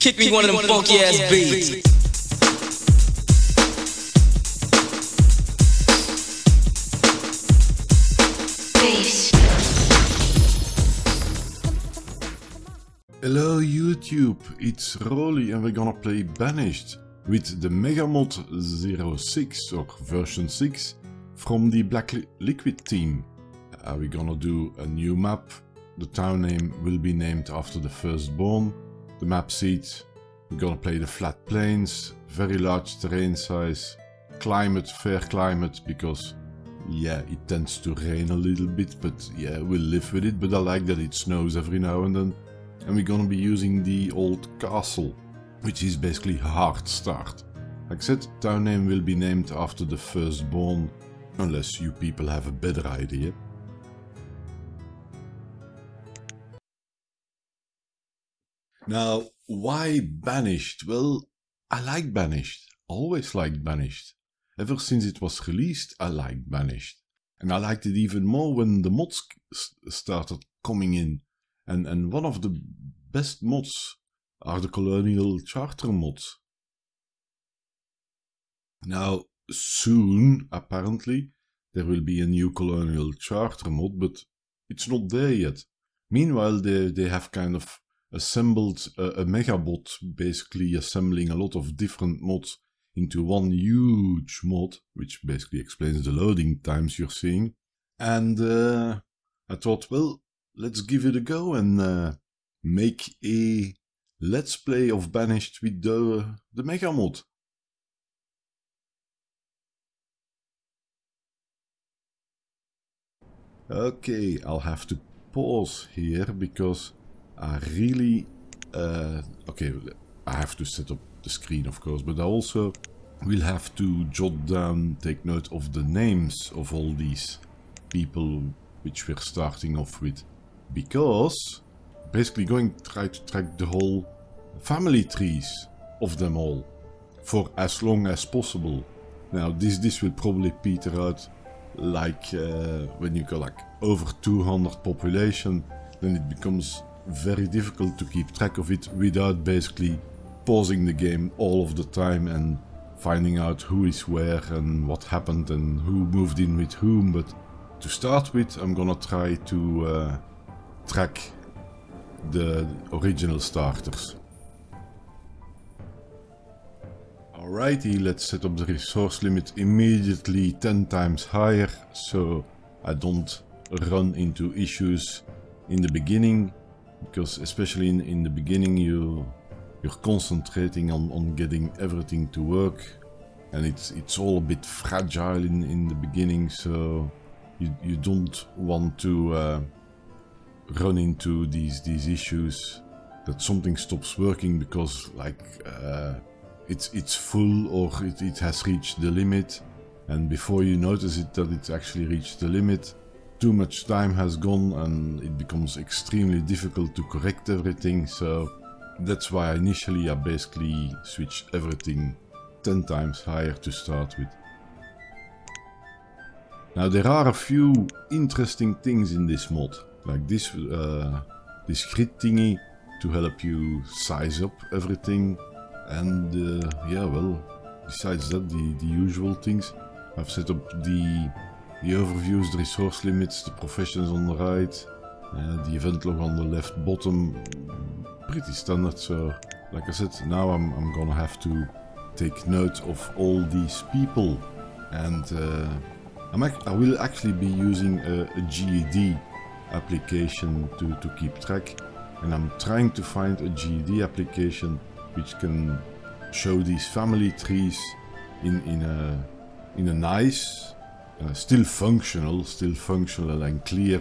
Kick me one of them funky ass beats. Hello YouTube, it's Rolly and we're gonna play Banished with the Megamod 06 or version 6 from the Black Liquid team. We're gonna do a new map. The town name will be named after the firstborn. The map seed, we're gonna play the flat plains, very large terrain size, climate, fair climate, because yeah, it tends to rain a little bit, but yeah, we'll live with it. But I like that it snows every now and then. And we're gonna be using the old castle, which is basically hard start. Like I said, town name will be named after the firstborn, unless you people have a better idea. Now, why Banished? Well, I like Banished. Always liked Banished. Ever since it was released, I liked Banished. And I liked it even more when the mods started coming in. And one of the best mods are the Colonial Charter mods. Now, soon, apparently, there will be a new Colonial Charter mod, but it's not there yet. Meanwhile, they have kind of assembled a megabot, basically assembling a lot of different mods into one huge mod, which basically explains the loading times you're seeing. And I thought, well, let's give it a go and make a let's play of Banished with the mega mod. Okay, I'll have to pause here because I really okay, I have to set up the screen of course, but I also will have to jot down, take note of the names of all these people which we're starting off with. Because basically going to try to track the whole family trees of them all for as long as possible. Now this will probably peter out like when you got like over 200 population, then it becomes very difficult to keep track of it without basically pausing the game all of the time and finding out who is where and what happened and who moved in with whom. But to start with, I'm gonna try to track the original starters. Alrighty, let's set up the resource limit immediately 10 times higher, so I don't run into issues in the beginning, because especially in the beginning you're concentrating on getting everything to work, and it's all a bit fragile in the beginning, so you don't want to run into these issues that something stops working because like it's full or it has reached the limit, and before you notice it that it's actually reached the limit, too much time has gone and it becomes extremely difficult to correct everything. So that's why initially I basically switched everything 10 times higher to start with. Now there are a few interesting things in this mod, like this grid thingy to help you size up everything, and yeah, well, besides that, the usual things. I've set up the overviews, the resource limits, the professions on the right, the event log on the left bottom, pretty standard. So like I said, now I'm gonna have to take note of all these people, and I will actually be using a GED application to keep track, and I'm trying to find a GED application which can show these family trees in a nice, still functional and clear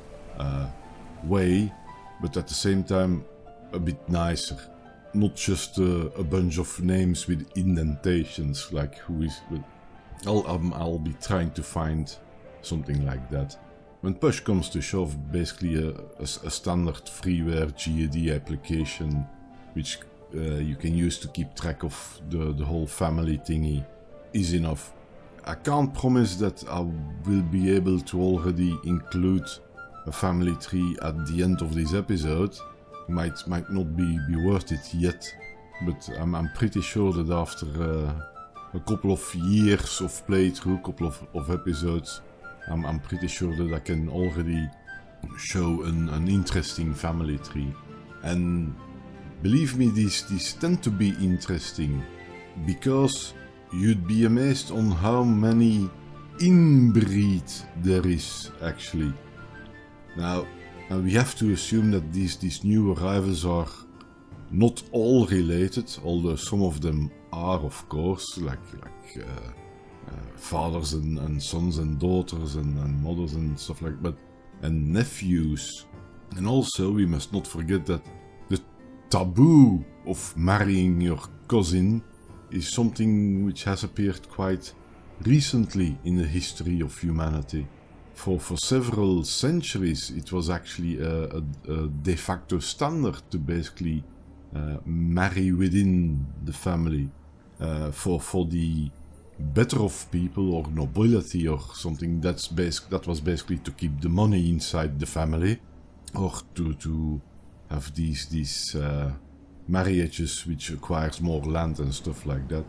way, but at the same time a bit nicer. Not just a bunch of names with indentations, like who is. I'll be trying to find something like that. When push comes to shove, basically a standard freeware GED application which you can use to keep track of the whole family thingy is enough. I can't promise that I will be able to already include a family tree at the end of this episode. Might not be worth it yet, but I'm pretty sure that after a couple of years of playthrough, a couple of episodes, I'm pretty sure that I can already show an interesting family tree. And believe me, these tend to be interesting, because you'd be amazed on how many inbreed there is actually. Now, we have to assume that these new arrivals are not all related, although some of them are, of course, like fathers and sons and daughters and mothers and stuff like that, and nephews. And also, we must not forget that the taboo of marrying your cousin is something which has appeared quite recently in the history of humanity. For several centuries, it was actually a de facto standard to basically marry within the family. For the better off people or nobility or something, that was basically to keep the money inside the family, or to have these marriages which requires more land and stuff like that.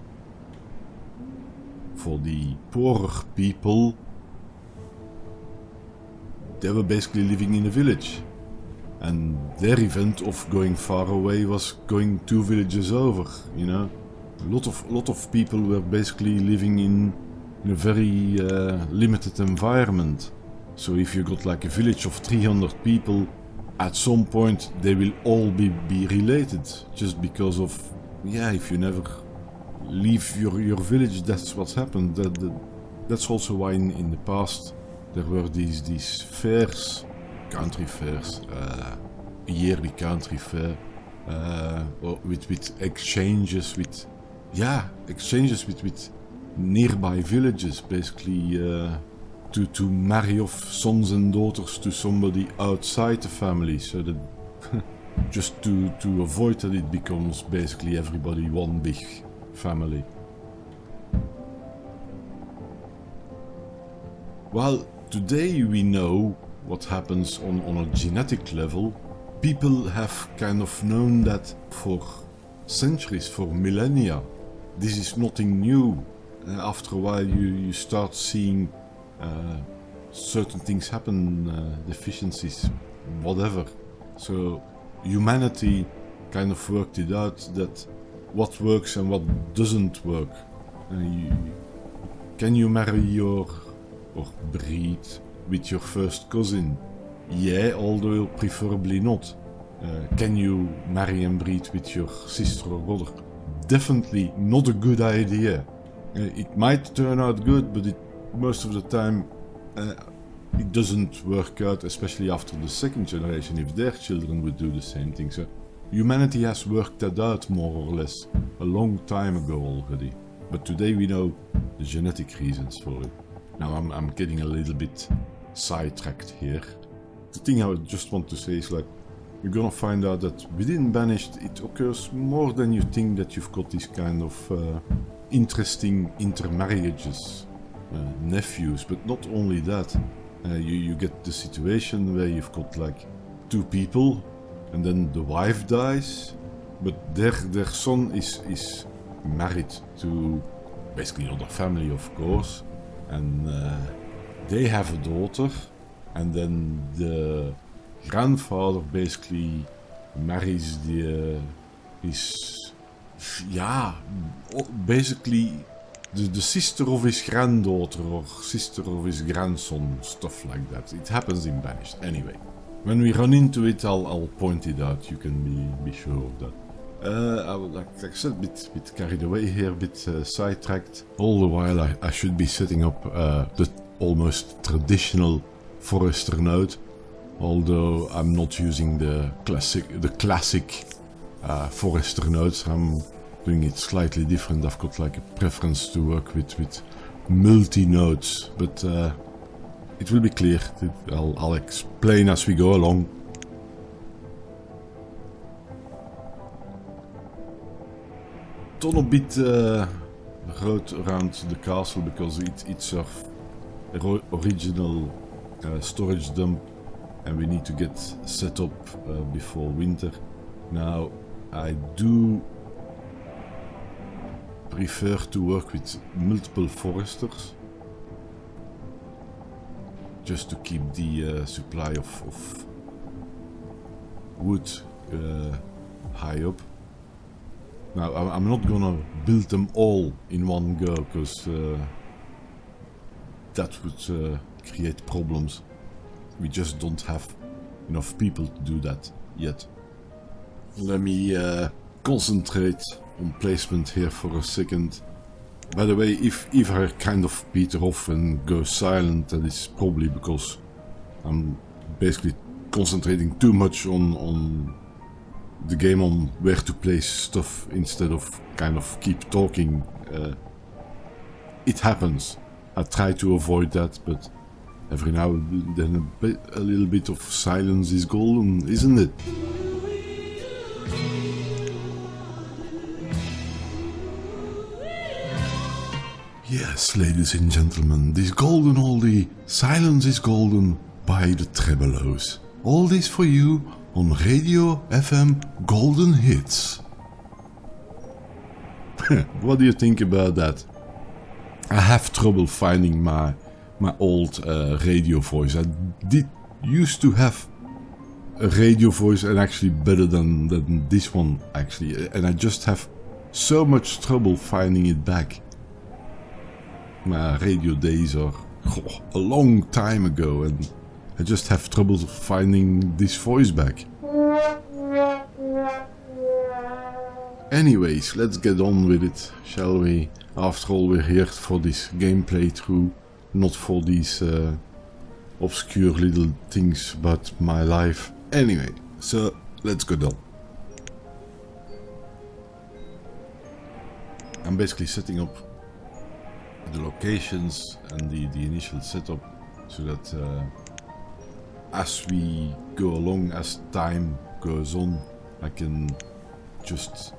For the poorer people, they were basically living in a village, and their event of going far away was going 2 villages over, you know. A lot of people were basically living in a very limited environment. So if you got like a village of 300 people, at some point they will all be related, just because of, yeah, if you never leave your village, that's what's happened. That's also why in the past there were these fairs, country fairs, a yearly country fair, with exchanges with nearby villages, basically to marry off sons and daughters to somebody outside the family, so that just to avoid that it becomes basically everybody one big family. Well, today we know what happens on a genetic level. People have kind of known that for centuries, for millennia. This is nothing new. After a while you start seeing certain things happen, deficiencies, whatever. So humanity kind of worked it out, that what works and what doesn't work. Can you marry or breed with your first cousin? Yeah, although preferably not. Can you marry and breed with your sister or brother? Definitely not a good idea. It might turn out good, but most of the time it doesn't work out, especially after the second generation, if their children would do the same thing. So humanity has worked that out more or less a long time ago already. But today we know the genetic reasons for it. Now I'm getting a little bit sidetracked here. The thing I just want to say is, like, you're gonna find out that within Banished it occurs more than you think, that you've got these kind of interesting intermarriages, nephews. But not only that, you get the situation where you've got like 2 people, and then the wife dies, but their son is married to basically another family, of course, and they have a daughter, and then the grandfather basically marries basically the sister of his granddaughter or sister of his grandson, stuff like that. It happens in Banished. Anyway, when we run into it, I'll point it out. You can be sure of that. Like I said, a bit carried away here, a bit sidetracked. All the while I should be setting up the almost traditional Forester node, although I'm not using the classic Forester nodes. I'm doing it slightly different. I've got like a preference to work with multi-nodes, but it will be clear. I'll explain as we go along. Ton a bit road around the castle, because it's our original storage dump, and we need to get set up before winter. Now, I do prefer to work with multiple foresters, just to keep the supply of wood high up. Now I'm not gonna build them all in one go, because that would create problems. We just don't have enough people to do that yet. Let me concentrate on placement here for a second. By the way, if I kind of peter off and go silent, that is probably because I'm basically concentrating too much on the game, on where to place stuff, instead of kind of keep talking. It happens. I try to avoid that, but every now and then a little bit of silence is golden, isn't it? Yes, ladies and gentlemen, this golden oldie, Silence is Golden by the Trebelos. All this for you on Radio FM Golden Hits. What do you think about that? I have trouble finding my old radio voice. I used to have a radio voice, and actually better than this one actually, and I just have so much trouble finding it back. My radio days are a long time ago, and I just have trouble finding this voice back. Anyways, let's get on with it, shall we? After all, we're here for this gameplay through, not for these obscure little things about my life. Anyway, so let's go down. I'm basically setting up the locations and the initial setup, so that as we go along, as time goes on, I can just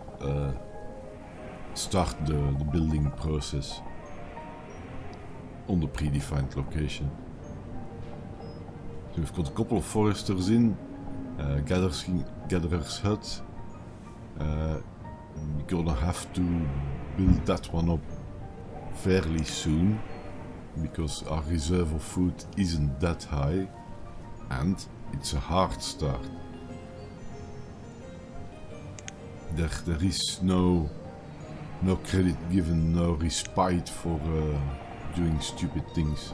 start the building process on the predefined location. So we've got a couple of foresters in, Gatherer's Hut. We're gonna have to build that one up fairly soon, because our reserve of food isn't that high, and it's a hard start. There is no credit given, no respite for doing stupid things.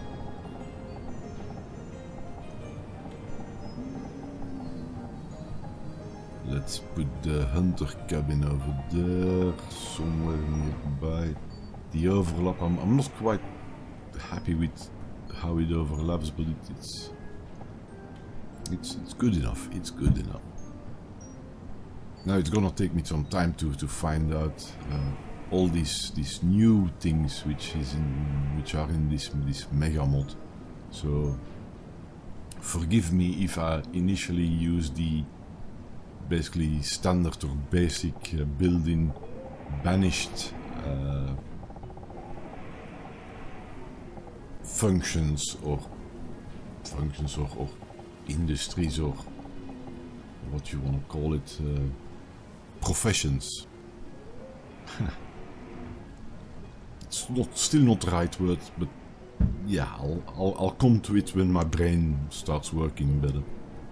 Let's put the hunter cabin over there, somewhere nearby. The overlap, I'm not quite happy with how it overlaps, but it's good enough. It's good enough. Now it's gonna take me some time to find out all these new things which are in this mega mod. So forgive me if I initially use the basically standard or basic built-in banished functions or industries, or what you want to call it, professions. It's still not the right word, but yeah, I'll come to it when my brain starts working better.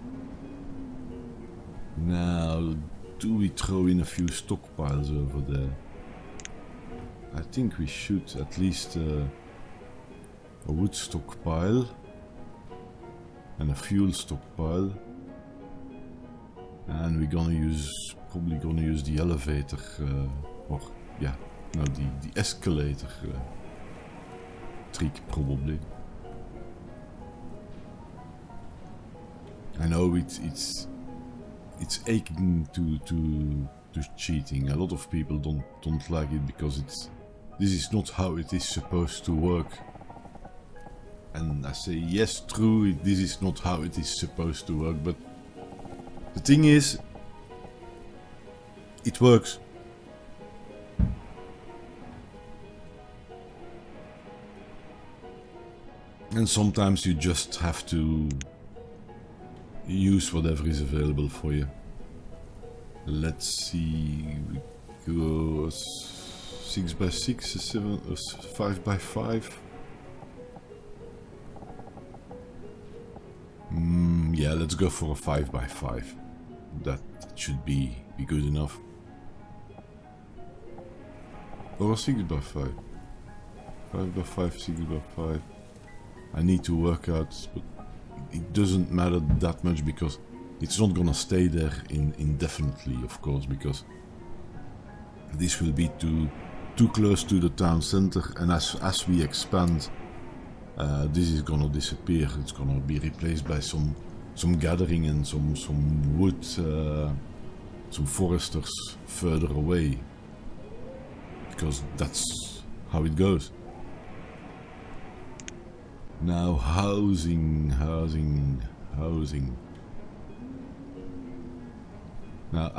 Now, do we throw in a few stockpiles over there? I think we should, at least a wood stockpile and a fuel stockpile, and we're probably gonna use the elevator, or yeah, no, the escalator trick probably. I know it's aching to cheating. A lot of people don't like it because this is not how it is supposed to work. And I say yes, true, this is not how it is supposed to work, but the thing is, it works. And sometimes you just have to use whatever is available for you. Let's see, we go 6 by 6, a 7, a 5 by 5. Yeah, let's go for a 5 by 5. That should be good enough. Or a 6 by 5. 5 by 5, 6 by 5. I need to work out, but it doesn't matter that much because it's not gonna stay there indefinitely, of course, because this will be too close to the town center, and as we expand, this is gonna disappear. It's gonna be replaced by some gathering and some wood, some foresters further away, because that's how it goes. Now housing. Now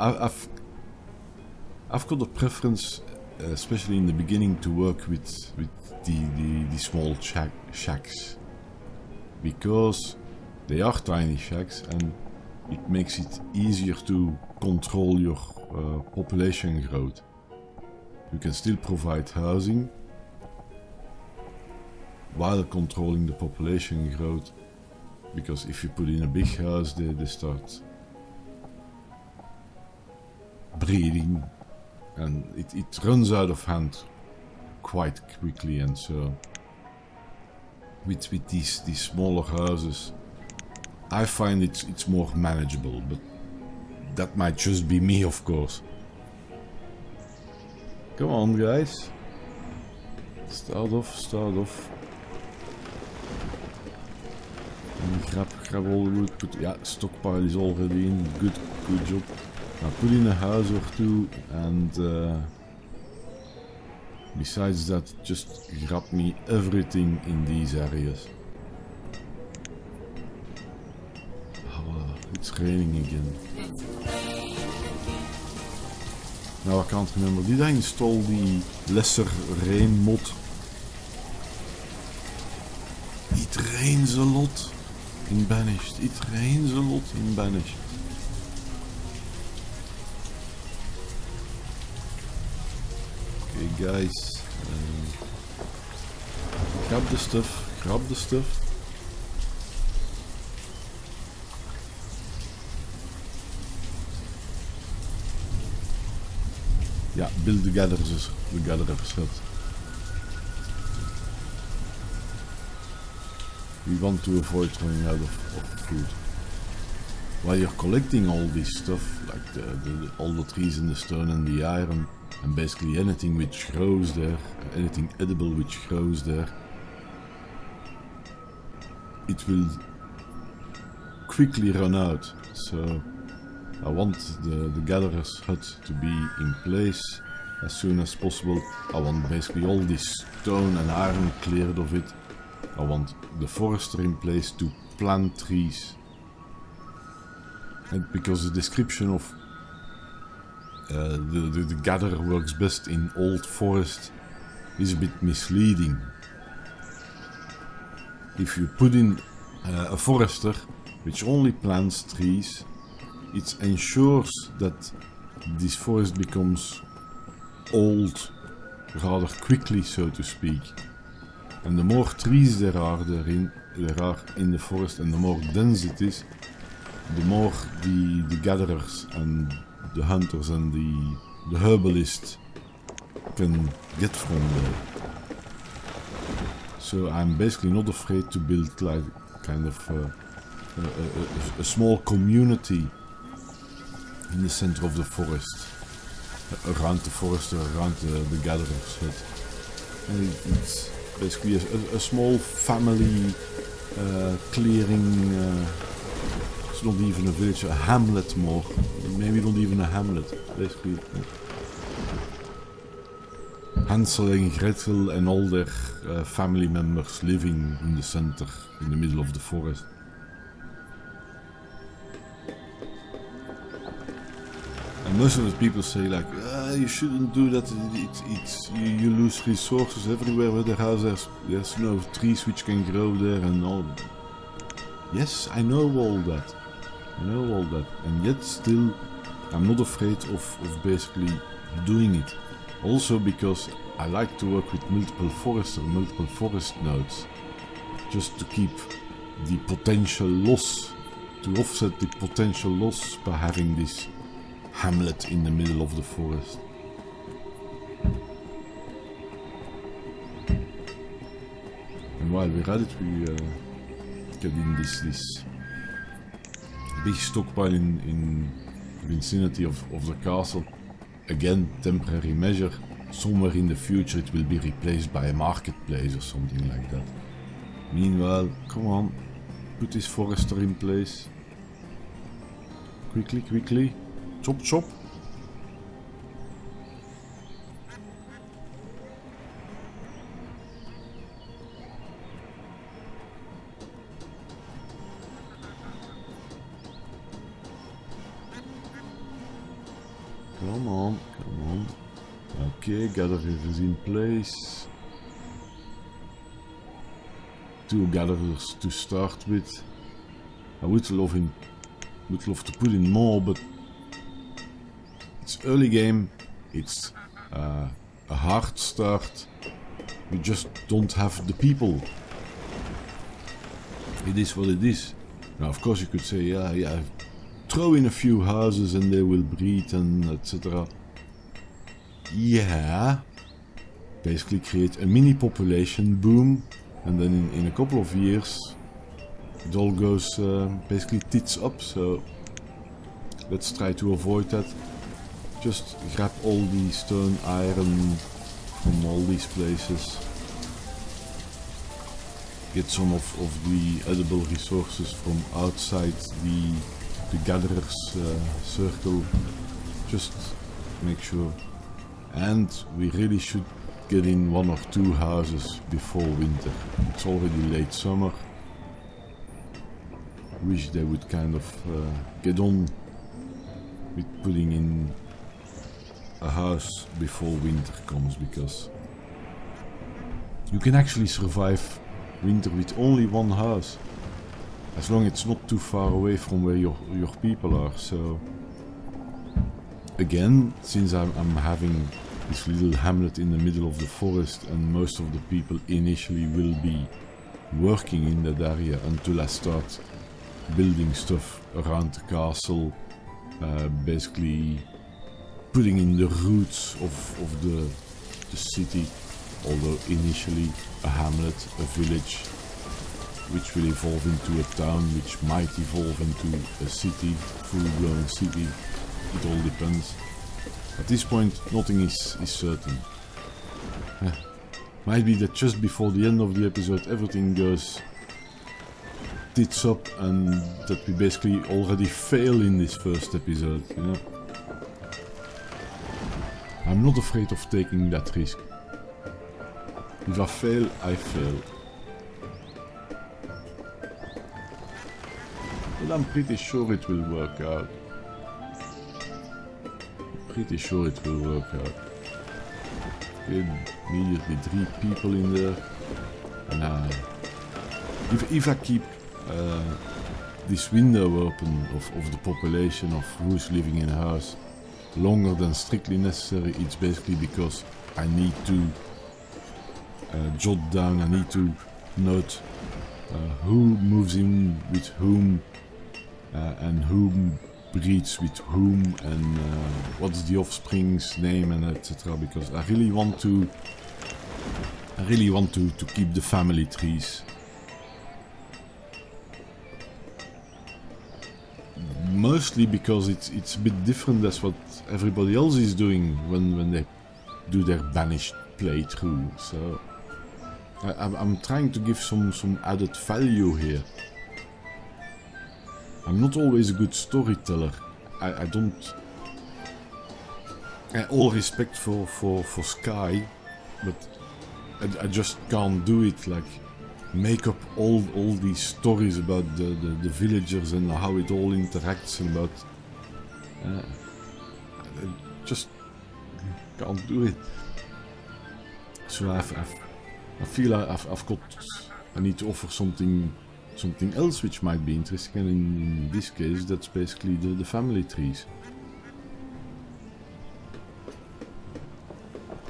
I've got a preference, especially in the beginning, to work with the small shacks, because they are tiny shacks and it makes it easier to control your population growth. You can still provide housing while controlling the population growth, because if you put in a big house, they start breeding and it runs out of hand quite quickly. And so with these smaller houses, I find it's more manageable, but that might just be me, of course. Come on, guys, start off. And grab all the wood. Yeah, stockpile is already in. Good job. Now put in a house or two, and besides that, just grab me everything in these areas. Oh, it's raining again. Now I can't remember. Did I install the lesser rain mod? It rains a lot in Banished. It rains a lot in Banished. Okay, guys, grab the stuff. Yeah, build the gatherer's hut. We want to avoid running out of food. While you're collecting all this stuff, like all the trees and the stone and the iron, and basically anything which grows there, anything edible which grows there, it will quickly run out. So I want the gatherer's hut to be in place as soon as possible. I want basically all this stone and iron cleared of it. I want the forester in place to plant trees. And because the description of the gatherer works best in old forest is a bit misleading. If you put in a forester which only plants trees, it ensures that this forest becomes old rather quickly, so to speak. And the more trees there are in the forest, and the more dense it is, the more the gatherers and the hunters and the herbalists can get from there. So I'm basically not afraid to build like kind of a small community in the center of the forest, around the forest, around the gatherers hut. And it's basically a small family clearing. It's not even a village, a hamlet more. Maybe not even a hamlet, basically. Hansel and Gretel and all their family members living in the center, in the middle of the forest. And most of the people say like, you shouldn't do that, you lose resources everywhere where the house there's no trees which can grow there and all. Yes, I know all that. And yet still I'm not afraid of basically doing it. Also because I like to work with multiple forest or multiple forest nodes, just to keep the potential loss, to offset the potential loss by having this hamlet in the middle of the forest. And while we're at it, we get in this big stockpile in the vicinity of the castle. Again, temporary measure. Somewhere in the future it will be replaced by a marketplace or something like that. Meanwhile, come on, put this forester in place. Quickly, quickly. Chop, chop. Come on, come on. Okay, gatherers is in place. 2 gatherers to start with. I would love to put in more, but it's early game. It's a hard start. We just don't have the people. It is what it is. Now, of course, you could say, yeah. Throw in a few houses and they will breed and etc. Yeah, basically create a mini population boom, and then in a couple of years it all goes basically tits up. So let's try to avoid that. Just grab all the stone, iron from all these places. Get some of the edible resources from outside the gatherers circle, just make sure. And we really should get in 1 or 2 houses before winter. It's already late summer. Wish they would kind of get on with putting in a house before winter comes, because you can actually survive winter with only 1 house. As long as it's not too far away from where your people are. So again, since I'm having this little hamlet in the middle of the forest and most of the people initially will be working in that area until I start building stuff around the castle, basically putting in the roots of the city, although initially a hamlet, a village, which will evolve into a town, which might evolve into a city, full-blown city. It all depends. At this point, nothing is certain. Might be that just before the end of the episode, everything goes tits up, and that we basically already fail in this first episode, you know. I'm not afraid of taking that risk. If I fail, I fail. But I'm pretty sure it will work out. Pretty sure it will work out. Okay, immediately 3 people in there. And if I keep this window open of the population of who's living in a house longer than strictly necessary, it's basically because I need to jot down, I need to note who moves in with whom, and who breeds with whom, and what's the offspring's name, and etc. Because I really want to keep the family trees. Mostly because it's a bit different as what everybody else is doing when they do their banished playthrough. So I'm trying to give some added value here. I'm not always a good storyteller. I don't... all respect for Sky, but I just can't do it. Like, make up all these stories about the villagers and how it all interacts, and about... I just can't do it. So I feel I've got... I need to offer something else which might be interesting, and in this case that's basically the family trees.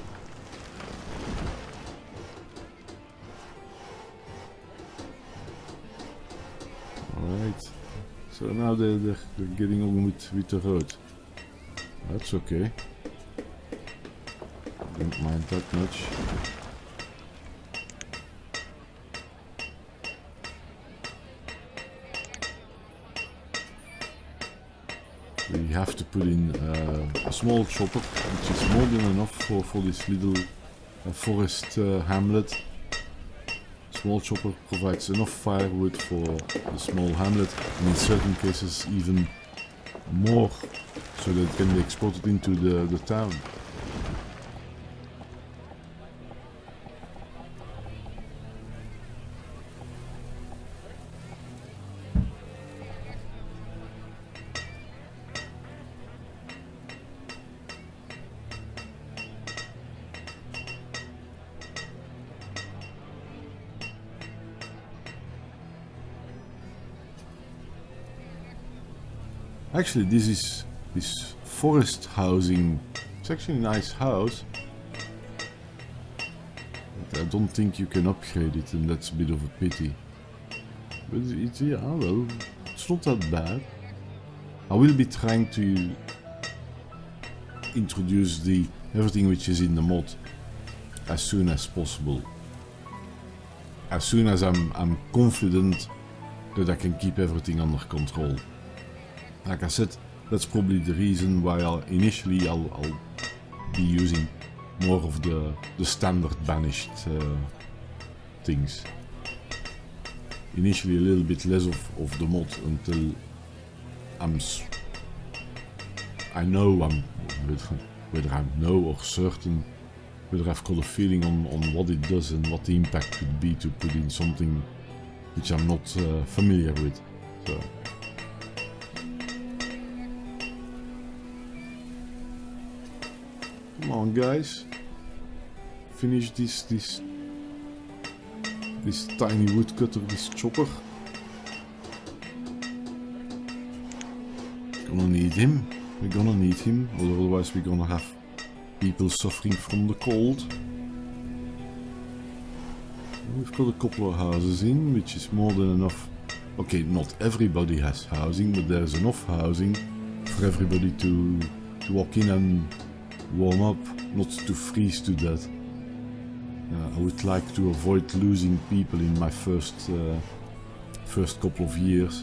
So now they're getting on with the road. That's okay. Don't mind that much. We have to put in a small chopper, which is more than enough for this little forest hamlet. Small chopper provides enough firewood for the small hamlet, and in certain cases even more, so that it can be exported into the town. Actually, this forest housing. It's actually a nice house. But I don't think you can upgrade it, and that's a bit of a pity. But it's, yeah, well, it's not that bad. I will be trying to introduce everything which is in the mod as soon as possible. As soon as I'm confident that I can keep everything under control. Like I said, that's probably the reason why I'll be using more of the standard banished things. Initially a little bit less of the mod until I know whether I know or certain, whether I've got a feeling on what it does and what the impact would be to put in something which I'm not familiar with. So. Come on, guys! Finish this tiny woodcutter, this chopper. Gonna need him. We're gonna need him, otherwise we're gonna have people suffering from the cold. We've got a couple of houses in, which is more than enough. Okay, not everybody has housing, but there's enough housing for everybody to walk in and warm up, not to freeze to death. I would like to avoid losing people in my first couple of years.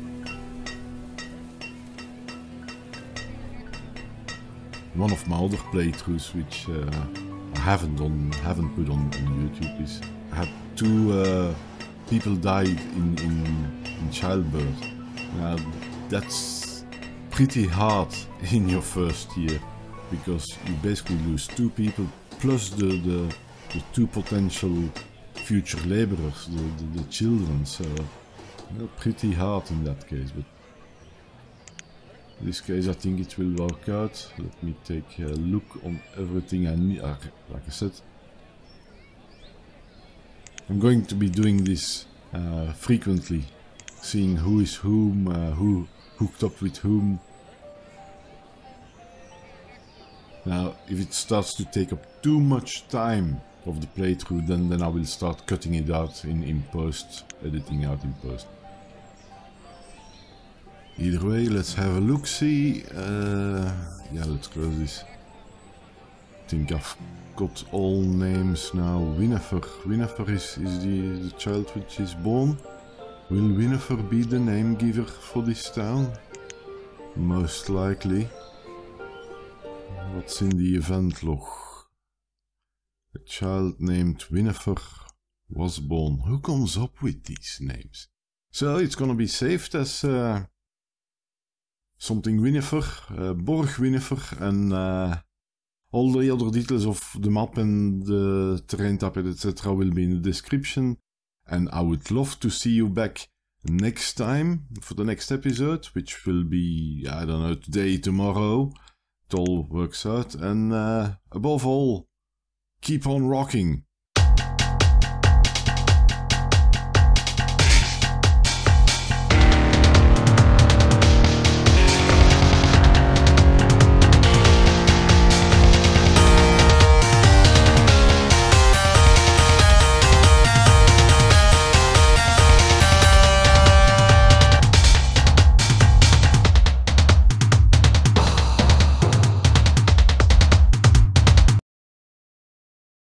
One of my other playthroughs, which I haven't put on YouTube, is I had 2 people died in childbirth. That's pretty hard in your first year, because you basically lose 2 people plus the 2 potential future laborers, the children. So pretty hard in that case, but in this case I think it will work out. Let me take a look on everything I need. Like I said, I'm going to be doing this frequently, seeing who is whom, who hooked up with whom. Now, if it starts to take up too much time of the playthrough, then I will start cutting it out in post, editing out in post. Either way, let's have a look-see. Yeah, let's close this. I think I've got all names now. Winnefer. Winnefer is the child which is born. Will Winnefer be the name giver for this town? Most likely. What's in the event log? A child named Winnefer was born. Who comes up with these names? So it's gonna be saved as something Winnefer, Borg Winnefer, and all the other details of the map and the terrain tab, etc. will be in the description. And I would love to see you back next time for the next episode, which will be, I don't know, today, tomorrow. It all works out, and above all, keep on rocking.